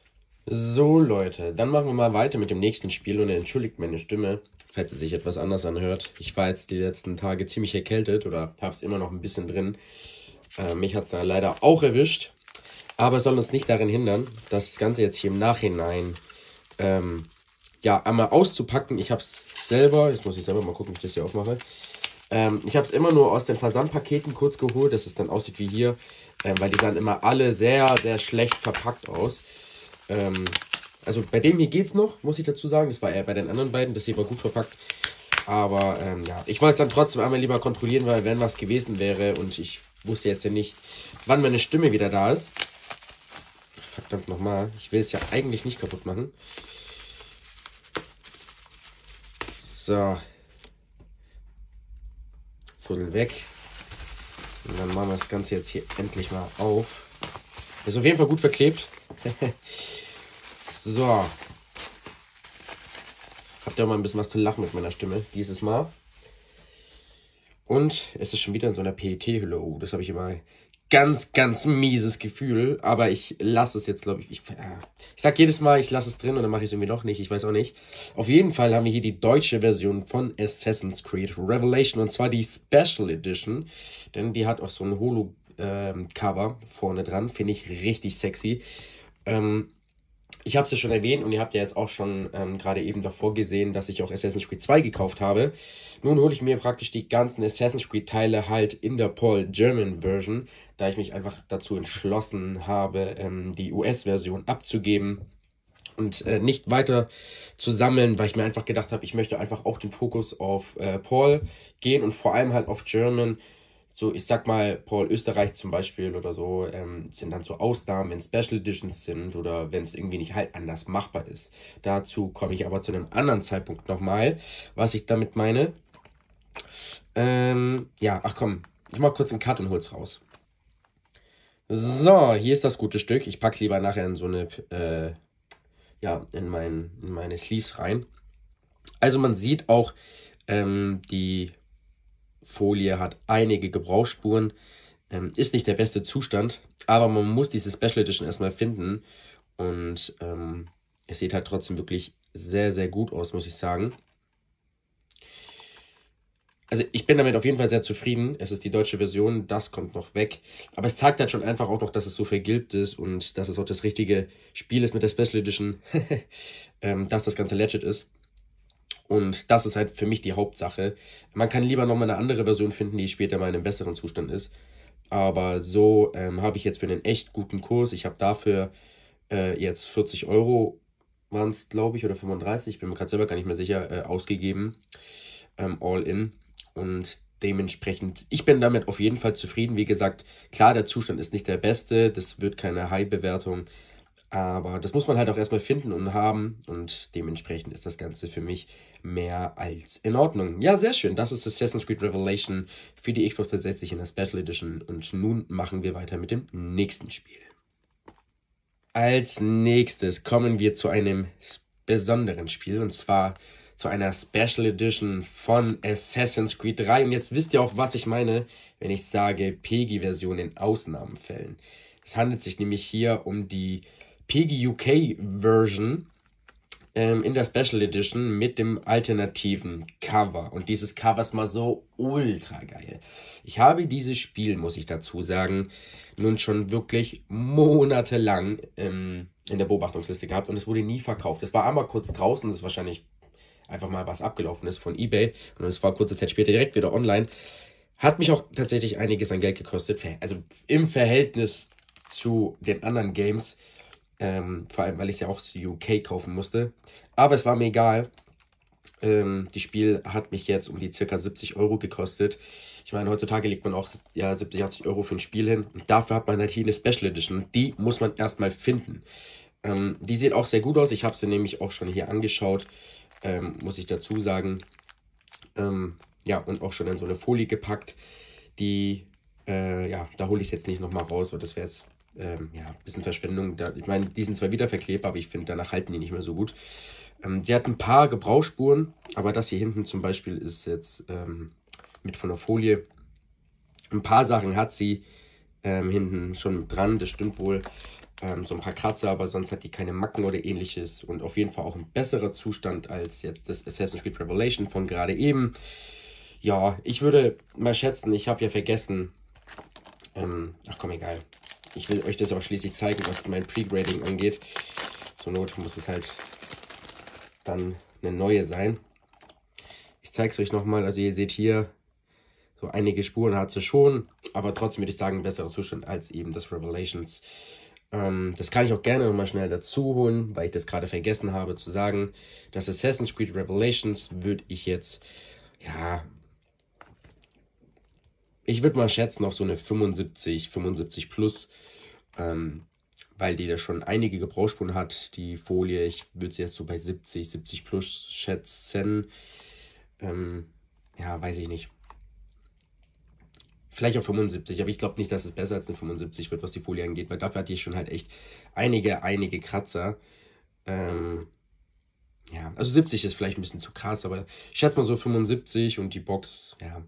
So, Leute, dann machen wir mal weiter mit dem nächsten Spiel und entschuldigt meine Stimme, falls es sich etwas anders anhört. Ich war jetzt die letzten Tage ziemlich erkältet oder habe es immer noch ein bisschen drin. Mich hat es da leider auch erwischt, aber es soll uns nicht daran hindern, das Ganze jetzt hier im Nachhinein ja, einmal auszupacken. Ich habe es selber, jetzt muss ich selber mal gucken, ob ich das hier aufmache. Ich habe es immer nur aus den Versandpaketen kurz geholt, dass es dann aussieht wie hier, weil die sahen immer alle sehr, sehr schlecht verpackt aus. Also bei dem hier geht's noch, muss ich dazu sagen. Das war eher bei den anderen beiden, das hier war gut verpackt. Aber ja, ich wollte es dann trotzdem einmal lieber kontrollieren, weil wenn was gewesen wäre und ich wusste jetzt ja nicht, wann meine Stimme wieder da ist. Verdammt nochmal, ich will es ja eigentlich nicht kaputt machen. So. Fuddel weg. Und dann machen wir das Ganze jetzt hier endlich mal auf. Ist auf jeden Fall gut verklebt. So. Habt ihr auch mal ein bisschen was zu lachen mit meiner Stimme dieses Mal. Und es ist schon wieder in so einer PET-Hülle. Oh, das habe ich immer ganz, ganz mieses Gefühl. Aber ich lasse es jetzt, glaube ich. Ich sag jedes Mal, ich lasse es drin und dann mache ich es irgendwie noch nicht. Ich weiß auch nicht. Auf jeden Fall haben wir hier die deutsche Version von Assassin's Creed Revelation. Und zwar die Special Edition. Denn die hat auch so ein Holo-Cover vorne dran. Finde ich richtig sexy. Ich habe es ja schon erwähnt und ihr habt ja jetzt auch schon gerade eben davor gesehen, dass ich auch Assassin's Creed 2 gekauft habe. Nun hole ich mir praktisch die ganzen Assassin's Creed Teile halt in der PAL German Version, da ich mich einfach dazu entschlossen habe, die US-Version abzugeben und nicht weiter zu sammeln, weil ich mir einfach gedacht habe, ich möchte einfach auch den Fokus auf PAL gehen und vor allem halt auf German. So, ich sag mal, PAL Österreich zum Beispiel oder so, sind dann so Ausnahmen, wenn Special Editions sind oder wenn es irgendwie nicht halt anders machbar ist. Dazu komme ich aber zu einem anderen Zeitpunkt nochmal, was ich damit meine. Ja, ach komm, ich mach kurz einen Cut und hol's raus. So, hier ist das gute Stück. Ich packe lieber nachher in so eine, ja, in meine Sleeves rein. Also man sieht auch, die Folie hat einige Gebrauchsspuren, ist nicht der beste Zustand, aber man muss diese Special Edition erstmal finden und es sieht halt trotzdem wirklich sehr, sehr gut aus, muss ich sagen. Also ich bin damit auf jeden Fall sehr zufrieden. Es ist die deutsche Version, das kommt noch weg. Aber es zeigt halt schon einfach auch noch, dass es so vergilbt ist und dass es auch das richtige Spiel ist mit der Special Edition, dass das Ganze legit ist. Und das ist halt für mich die Hauptsache. Man kann lieber nochmal eine andere Version finden, die später mal in einem besseren Zustand ist. Aber so habe ich jetzt für einen echt guten Kurs, ich habe dafür jetzt 40 Euro, waren es glaube ich, oder 35, ich bin mir gerade selber gar nicht mehr sicher, ausgegeben, all in. Und dementsprechend, ich bin damit auf jeden Fall zufrieden. Wie gesagt, klar, der Zustand ist nicht der beste, das wird keine High-Bewertung, aber das muss man halt auch erstmal finden und haben und dementsprechend ist das Ganze für mich mehr als in Ordnung. Ja, sehr schön. Das ist Assassin's Creed Revelation für die Xbox 360 in der Special Edition und nun machen wir weiter mit dem nächsten Spiel. Als nächstes kommen wir zu einem besonderen Spiel und zwar zu einer Special Edition von Assassin's Creed 3. Und jetzt wisst ihr auch, was ich meine, wenn ich sage PEGI-Version in Ausnahmenfällen. Es handelt sich nämlich hier um die PEGI UK-Version in der Special Edition mit dem alternativen Cover. Und dieses Cover ist mal so ultra geil. Ich habe dieses Spiel, muss ich dazu sagen, nun schon wirklich monatelang in der Beobachtungsliste gehabt und es wurde nie verkauft. Es war einmal kurz draußen, das ist wahrscheinlich einfach mal was abgelaufen ist von eBay und es war kurze Zeit später direkt wieder online. Hat mich auch tatsächlich einiges an Geld gekostet. Also im Verhältnis zu den anderen Games, vor allem weil ich es ja auch zu UK kaufen musste. Aber es war mir egal. Das Spiel hat mich jetzt um die ca. 70 Euro gekostet. Ich meine, heutzutage legt man auch ja, 70, 80 Euro für ein Spiel hin. Und dafür hat man halt hier eine Special Edition. Die muss man erstmal finden. Die sieht auch sehr gut aus. Ich habe sie nämlich auch schon hier angeschaut. Muss ich dazu sagen. Ja, und auch schon in so eine Folie gepackt. Die, ja, da hole ich es jetzt nicht nochmal raus, weil das wäre jetzt, ja, ein bisschen Verschwendung. Ich meine, die sind zwar wieder verklebt, aber ich finde, danach halten die nicht mehr so gut. Sie hat ein paar Gebrauchsspuren, aber das hier hinten zum Beispiel ist jetzt mit von der Folie. Ein paar Sachen hat sie hinten schon dran, das stimmt wohl. So ein paar Kratzer, aber sonst hat die keine Macken oder ähnliches. Und auf jeden Fall auch ein besserer Zustand als jetzt das Assassin's Creed Revelation von gerade eben. Ja, ich würde mal schätzen, ich habe ja vergessen. Ach komm, egal. Ich will euch das auch schließlich zeigen, was mein Pre-Grading angeht. Zur Not muss es halt dann eine neue sein. Ich zeige es euch nochmal. Also ihr seht hier, so einige Spuren hat sie schon, aber trotzdem würde ich sagen, ein besserer Zustand als eben das Revelations. Das kann ich auch gerne nochmal schnell dazu holen, weil ich das gerade vergessen habe zu sagen. Das Assassin's Creed Revelations würde ich jetzt, ja, ich würde mal schätzen auf so eine 75 plus, weil die da schon einige Gebrauchsspuren hat, die Folie. Ich würde sie jetzt so bei 70 plus schätzen. Ja, weiß ich nicht. Vielleicht auch 75, aber ich glaube nicht, dass es besser als eine 75 wird, was die Folie angeht, weil dafür hatte ich schon halt echt einige Kratzer. Ja, also 70 ist vielleicht ein bisschen zu krass, aber ich schätze mal so 75 und die Box, ja.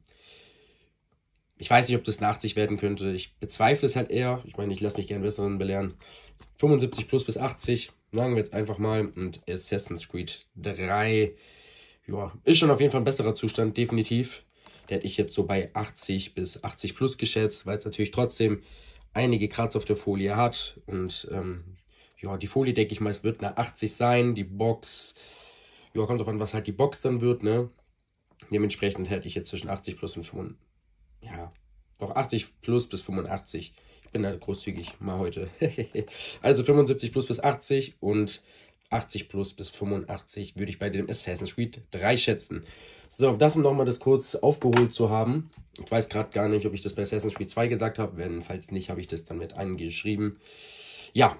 Ich weiß nicht, ob das eine 80 werden könnte. Ich bezweifle es halt eher. Ich meine, ich lasse mich gerne Besseren belehren. 75 plus bis 80, sagen wir jetzt einfach mal. Und Assassin's Creed 3, ja, ist schon auf jeden Fall ein besserer Zustand, definitiv. Der hätte ich jetzt so bei 80 bis 80 plus geschätzt, weil es natürlich trotzdem einige Kratzer auf der Folie hat. Und ja, die Folie, denke ich mal, es wird eine 80 sein. Die Box, ja, kommt drauf an, was halt die Box dann wird, ne? Dementsprechend hätte ich jetzt zwischen 80 plus und 85, ja, doch 80 plus bis 85. Ich bin halt großzügig mal heute. Also 75 plus bis 80 und 80 plus bis 85 würde ich bei dem Assassin's Creed 3 schätzen. So, das um nochmal das kurz aufgeholt zu haben. Ich weiß gerade gar nicht, ob ich das bei Assassin's Creed 2 gesagt habe. Falls nicht, habe ich das dann mit angeschrieben. Ja,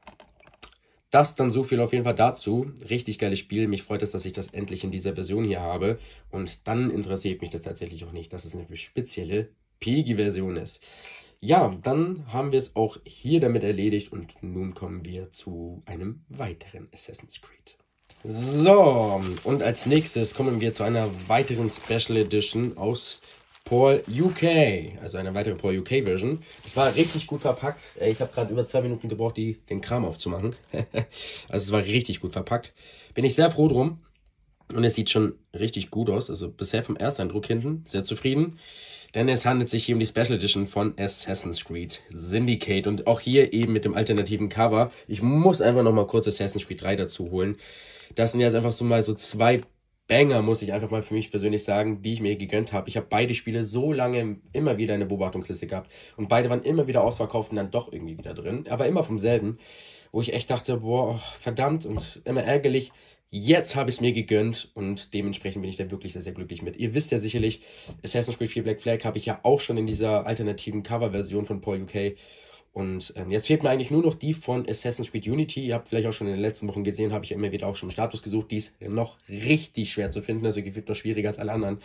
das dann so viel auf jeden Fall dazu. Richtig geiles Spiel. Mich freut es, dass ich das endlich in dieser Version hier habe. Und dann interessiert mich das tatsächlich auch nicht, dass es eine spezielle PEGI-Version ist. Ja, dann haben wir es auch hier damit erledigt und nun kommen wir zu einem weiteren Assassin's Creed. So, und als nächstes kommen wir zu einer weiteren Special Edition aus Paul UK, also eine weitere Paul UK Version. Das war richtig gut verpackt. Ich habe gerade über 2 Minuten gebraucht, den Kram aufzumachen. Also es war richtig gut verpackt. Bin ich sehr froh drum. Und es sieht schon richtig gut aus. Also bisher vom Ersteindruck hinten sehr zufrieden. Denn es handelt sich hier um die Special Edition von Assassin's Creed Syndicate. Und auch hier eben mit dem alternativen Cover. Ich muss einfach nochmal kurz Assassin's Creed 3 dazu holen. Das sind jetzt einfach so mal so 2 Banger, muss ich einfach mal für mich persönlich sagen, die ich mir gegönnt habe. Ich habe beide Spiele so lange immer wieder in der Beobachtungsliste gehabt. Und beide waren immer wieder ausverkauft und dann doch irgendwie wieder drin. Aber immer vom selben. Wo ich echt dachte, boah, verdammt und immer ärgerlich. Jetzt habe ich es mir gegönnt und dementsprechend bin ich da wirklich sehr, sehr glücklich mit. Ihr wisst ja sicherlich, Assassin's Creed 4 Black Flag habe ich ja auch schon in dieser alternativen Coverversion von Paul UK. Und jetzt fehlt mir eigentlich nur noch die von Assassin's Creed Unity. Ihr habt vielleicht auch schon in den letzten Wochen gesehen, habe ich immer wieder auch schon im Status gesucht. Die ist noch richtig schwer zu finden, also gefühlt noch schwieriger als alle anderen.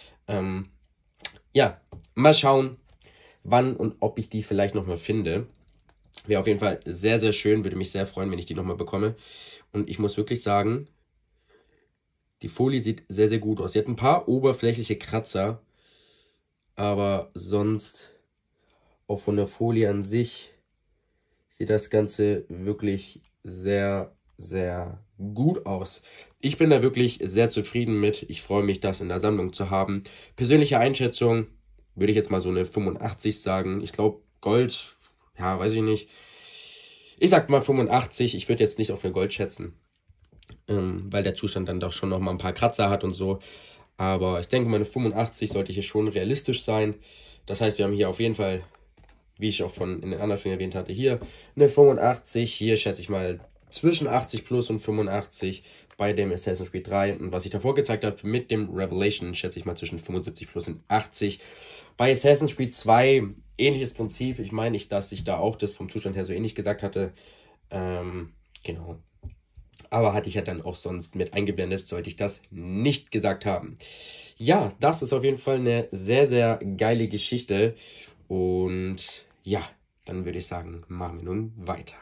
Ja, mal schauen, wann und ob ich die vielleicht nochmal finde. Wäre auf jeden Fall sehr, sehr schön, würde mich sehr freuen, wenn ich die nochmal bekomme. Und ich muss wirklich sagen, die Folie sieht sehr, sehr gut aus. Sie hat ein paar oberflächliche Kratzer, aber sonst auch von der Folie an sich sieht das Ganze wirklich sehr, sehr gut aus. Ich bin da wirklich sehr zufrieden mit. Ich freue mich, das in der Sammlung zu haben. Persönliche Einschätzung würde ich jetzt mal so eine 85 sagen. Ich glaube, Gold, ja, weiß ich nicht. Ich sag mal 85. Ich würde jetzt nicht auf eine Gold schätzen, weil der Zustand dann doch schon noch mal ein paar Kratzer hat und so. Aber ich denke, meine 85 sollte hier schon realistisch sein. Das heißt, wir haben hier auf jeden Fall, wie ich auch in den anderen schon erwähnt hatte, hier eine 85. Hier schätze ich mal zwischen 80 plus und 85 bei dem Assassin's Creed 3. Und was ich davor gezeigt habe, mit dem Revelation schätze ich mal zwischen 75 plus und 80. Bei Assassin's Creed 2 ähnliches Prinzip. Ich meine nicht, dass ich da auch das vom Zustand her so ähnlich gesagt hatte. Genau. Aber hatte ich ja dann auch sonst mit eingeblendet, sollte ich das nicht gesagt haben. Ja, das ist auf jeden Fall eine sehr, sehr geile Geschichte. Und ja, dann würde ich sagen, machen wir nun weiter.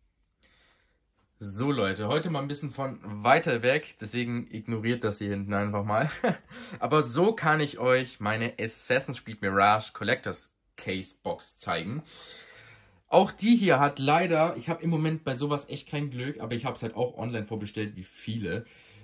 So Leute, heute mal ein bisschen von weiter weg, deswegen ignoriert das hier hinten einfach mal. Aber so kann ich euch meine Assassin's Creed Mirage Collectors Case Box zeigen. Auch die hier hat leider, ich habe im Moment bei sowas echt kein Glück, aber ich habe es halt auch online vorbestellt, wie viele.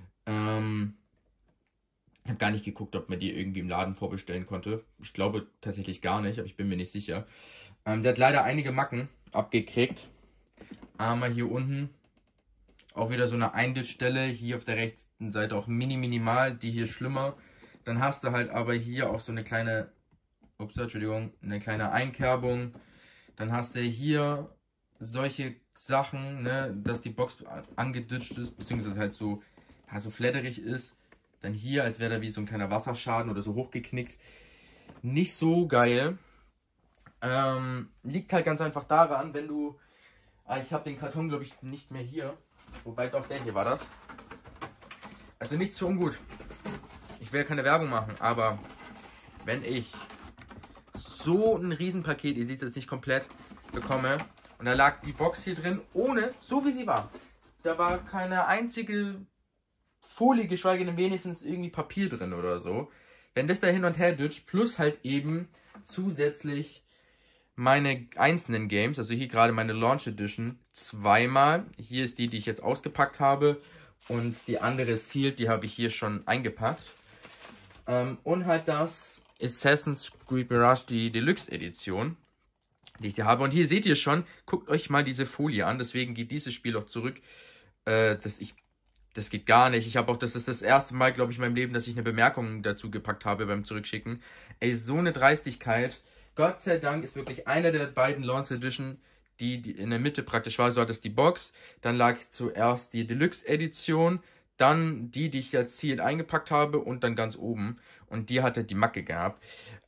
Ich habe gar nicht geguckt, ob man die irgendwie im Laden vorbestellen konnte. Ich glaube tatsächlich gar nicht, aber ich bin mir nicht sicher. Der hat leider einige Macken abgekriegt. Einmal hier unten auch wieder so eine Eindichtstelle. Hier auf der rechten Seite auch minimal. Die hier schlimmer. Dann hast du halt aber hier auch so eine kleine, eine kleine Einkerbung. Dann hast du hier solche Sachen, ne, dass die Box angeditscht ist, beziehungsweise halt so flatterig ist. Dann hier, als wäre da wie so ein kleiner Wasserschaden oder so hochgeknickt. Nicht so geil. Liegt halt ganz einfach daran, wenn du... ich habe den Karton, glaube ich, nicht mehr hier. Wobei doch, der hier war das. Also nichts für ungut. Ich will keine Werbung machen, aber wenn ich so ein Riesenpaket, ihr seht es jetzt nicht komplett, bekomme und da lag die Box hier drin, ohne, so wie sie war. Da war keine einzige Folie, geschweige denn wenigstens irgendwie Papier drin oder so. Wenn das da hin und her ditcht, plus halt eben zusätzlich meine einzelnen Games, also hier gerade meine Launch Edition, zweimal. Hier ist die, die ich jetzt ausgepackt habe und die andere Sealed, die habe ich hier schon eingepackt. Und halt das Assassin's Creed Mirage, die Deluxe Edition, die ich hier habe. Und hier seht ihr schon, guckt euch mal diese Folie an, deswegen geht dieses Spiel auch zurück, das geht gar nicht. Das ist das erste Mal, glaube ich, in meinem Leben, dass ich eine Bemerkung dazu gepackt habe beim Zurückschicken. Ey, so eine Dreistigkeit. Gott sei Dank ist wirklich einer der beiden Launch Edition, die in der Mitte praktisch war. So hat es die Box. Dann lag zuerst die Deluxe Edition. Dann die ich jetzt Sealed eingepackt habe. Und dann ganz oben. Und die hatte die Macke gehabt.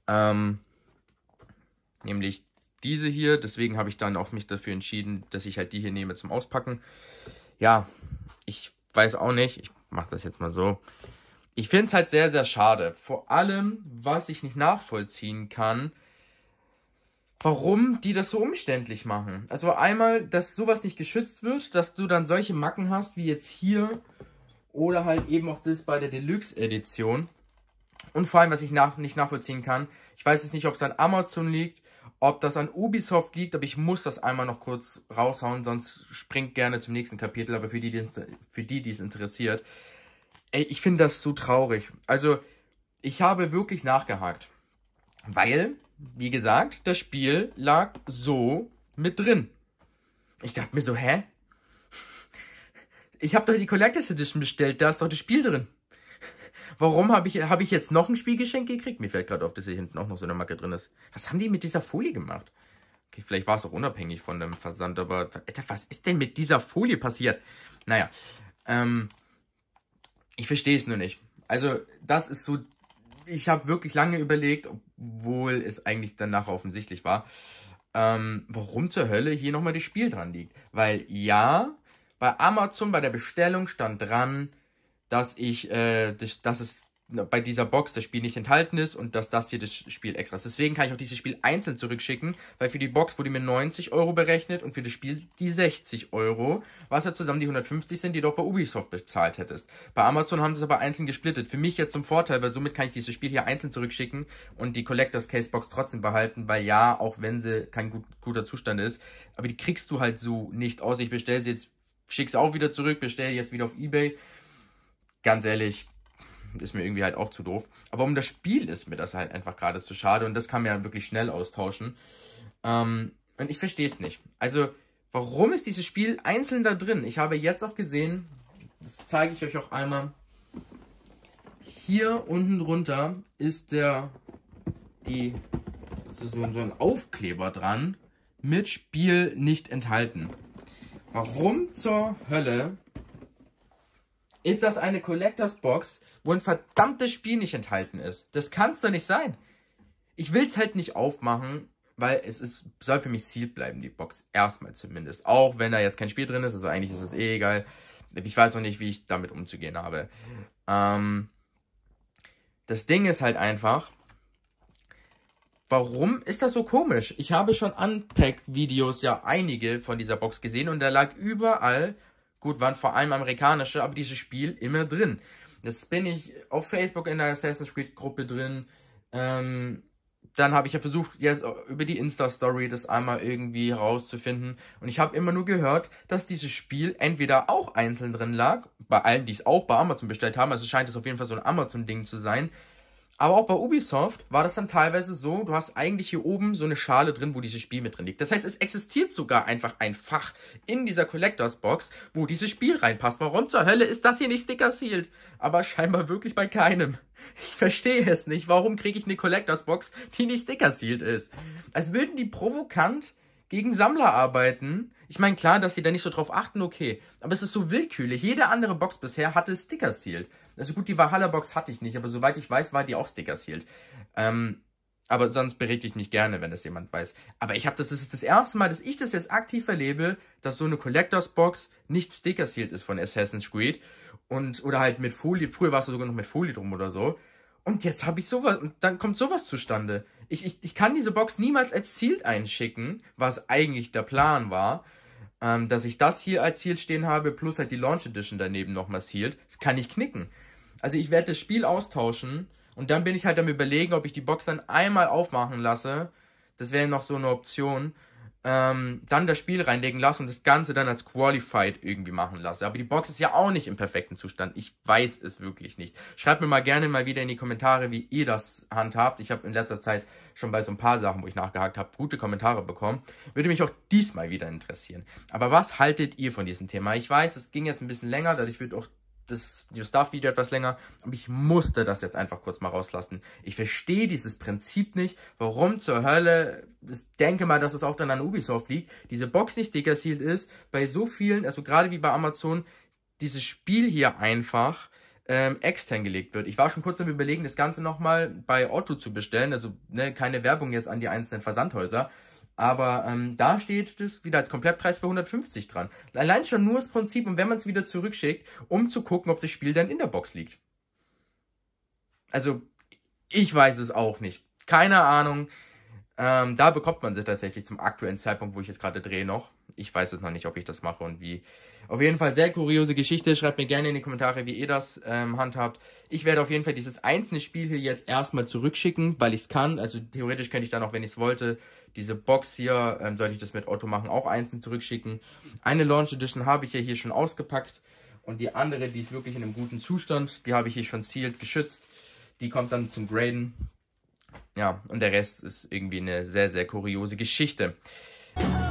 Nämlich diese hier. Deswegen habe ich dann auch mich dafür entschieden, dass ich halt die hier nehme zum Auspacken. Ja, ich weiß auch nicht, ich mache das jetzt mal so. Ich finde es halt sehr, sehr schade. Vor allem, was ich nicht nachvollziehen kann, warum die das so umständlich machen. Also einmal, dass sowas nicht geschützt wird, dass du dann solche Macken hast, wie jetzt hier. Oder halt eben auch das bei der Deluxe-Edition. Und vor allem, was ich nicht nachvollziehen kann, ich weiß jetzt nicht, ob es an Amazon liegt, ob das an Ubisoft liegt, aber ich muss das einmal noch kurz raushauen, sonst springt gerne zum nächsten Kapitel, aber für die es interessiert. Ey, ich finde das so traurig. Also, ich habe wirklich nachgehakt. Weil, wie gesagt, das Spiel lag so mit drin. Ich dachte mir so, hä? Ich habe doch die Collector's Edition bestellt, da ist doch das Spiel drin. Warum habe ich jetzt noch ein Spielgeschenk gekriegt? Mir fällt gerade auf, dass hier hinten auch noch so eine Macke drin ist. Was haben die mit dieser Folie gemacht? Okay, vielleicht war es auch unabhängig von dem Versand, aber Alter, was ist denn mit dieser Folie passiert? Naja, ich verstehe es nur nicht. Also, das ist so, ich habe wirklich lange überlegt, obwohl es eigentlich danach offensichtlich war, warum zur Hölle hier nochmal das Spiel dran liegt. Weil ja, bei Amazon, bei der Bestellung stand dran, dass es bei dieser Box das Spiel nicht enthalten ist und dass das hier das Spiel extra ist. Deswegen kann ich auch dieses Spiel einzeln zurückschicken, weil für die Box wurde mir 90 € berechnet und für das Spiel die 60 €, was ja zusammen die 150 sind, die du auch bei Ubisoft bezahlt hättest. Bei Amazon haben sie es aber einzeln gesplittet. Für mich jetzt zum Vorteil, weil somit kann ich dieses Spiel hier einzeln zurückschicken und die Collectors Case Box trotzdem behalten, weil ja, auch wenn sie kein guter Zustand ist, aber die kriegst du halt so nicht aus. Ich bestelle sie jetzt, schicke sie auch wieder zurück, bestelle jetzt wieder auf eBay. Ganz ehrlich, ist mir irgendwie halt auch zu doof. Aber um das Spiel ist mir das halt einfach gerade zu schade und das kann man ja wirklich schnell austauschen. Und ich verstehe es nicht. Also, warum ist dieses Spiel einzeln da drin? Ich habe jetzt auch gesehen, das zeige ich euch auch einmal. Hier unten drunter ist so ein Aufkleber dran, mit Spiel nicht enthalten. Warum zur Hölle ist das eine Collectors Box, wo ein verdammtes Spiel nicht enthalten ist? Das kann es doch nicht sein. Ich will es halt nicht aufmachen, weil soll für mich sealed bleiben, die Box. Erstmal zumindest. Auch wenn da jetzt kein Spiel drin ist. Also eigentlich ist es eh egal. Ich weiß noch nicht, wie ich damit umzugehen habe. Das Ding ist halt einfach, warum ist das so komisch? Ich habe schon Unpacked-Videos, ja einige von dieser Box gesehen und da lag überall, gut, waren vor allem amerikanische, aber dieses Spiel immer drin. Das bin ich auf Facebook in der Assassin's Creed Gruppe drin. dann habe ich ja versucht, jetzt über die Insta-Story das einmal irgendwie herauszufinden. Und ich habe immer nur gehört, dass dieses Spiel entweder auch einzeln drin lag, bei allen, die es auch bei Amazon bestellt haben, also scheint es auf jeden Fall so ein Amazon-Ding zu sein. Aber auch bei Ubisoft war das dann teilweise so, du hast eigentlich hier oben so eine Schale drin, wo dieses Spiel mit drin liegt. Das heißt, es existiert sogar einfach ein Fach in dieser Collectors Box, wo dieses Spiel reinpasst. Warum zur Hölle ist das hier nicht sticker-sealed? Aber scheinbar wirklich bei keinem. Ich verstehe es nicht. Warum kriege ich eine Collectors Box, die nicht sticker-sealed ist? Als würden die provokant gegen Sammler arbeiten. Ich meine, klar, dass sie da nicht so drauf achten, okay. Aber es ist so willkürlich. Jede andere Box bisher hatte Sticker-sealed. Also gut, die Valhalla-Box hatte ich nicht, aber soweit ich weiß, war die auch Sticker-sealed. Aber sonst berate ich mich gerne, wenn das jemand weiß. Aber das ist das erste Mal, dass ich das jetzt aktiv erlebe, dass so eine Collectors-Box nicht Sticker-sealed ist von Assassin's Creed. Oder halt mit Folie. Früher war es sogar noch mit Folie drum oder so. Und jetzt habe ich sowas, und dann kommt sowas zustande. Ich kann diese Box niemals als sealed einschicken, was eigentlich der Plan war. Dass ich das hier als sealed stehen habe, plus halt die Launch Edition daneben nochmal sealed, kann ich knicken. Also ich werde das Spiel austauschen und dann bin ich halt am Überlegen, ob ich die Box dann einmal aufmachen lasse. Das wäre noch so eine Option. Dann das Spiel reinlegen lasse und das Ganze dann als Qualified irgendwie machen lasse. Aber die Box ist ja auch nicht im perfekten Zustand. Ich weiß es wirklich nicht. Schreibt mir mal gerne mal wieder in die Kommentare, wie ihr das handhabt. Ich habe in letzter Zeit schon bei so ein paar Sachen, wo ich nachgehakt habe, gute Kommentare bekommen. Würde mich auch diesmal wieder interessieren. Aber was haltet ihr von diesem Thema? Ich weiß, es ging jetzt ein bisschen länger, dadurch wird auch das New Stuff Video etwas länger, aber ich musste das jetzt einfach kurz mal rauslassen. Ich verstehe dieses Prinzip nicht, warum zur Hölle, ich denke mal, dass es auch dann an Ubisoft liegt, diese Box nicht sticker-sealed ist, bei so vielen, also gerade wie bei Amazon, dieses Spiel hier einfach extern gelegt wird. Ich war schon kurz am Überlegen, das Ganze nochmal bei Otto zu bestellen, also keine Werbung jetzt an die einzelnen Versandhäuser, aber da steht das wieder als Komplettpreis für 150 dran. Allein schon nur das Prinzip, und wenn man es wieder zurückschickt, um zu gucken, ob das Spiel dann in der Box liegt. Also, ich weiß es auch nicht. Keine Ahnung. Da bekommt man sie tatsächlich zum aktuellen Zeitpunkt, wo ich jetzt gerade drehe, noch. Ich weiß es noch nicht, ob ich das mache und wie. Auf jeden Fall sehr kuriose Geschichte. Schreibt mir gerne in die Kommentare, wie ihr das handhabt. Ich werde auf jeden Fall dieses einzelne Spiel hier jetzt erstmal zurückschicken, weil ich es kann. Also theoretisch könnte ich dann auch, wenn ich es wollte, diese Box hier, sollte ich das mit Otto machen, auch einzeln zurückschicken. Eine Launch Edition habe ich ja hier schon ausgepackt. Und die andere, die ist wirklich in einem guten Zustand, die habe ich hier schon sealed, geschützt. Die kommt dann zum Graden. Ja, und der Rest ist irgendwie eine sehr, sehr kuriose Geschichte.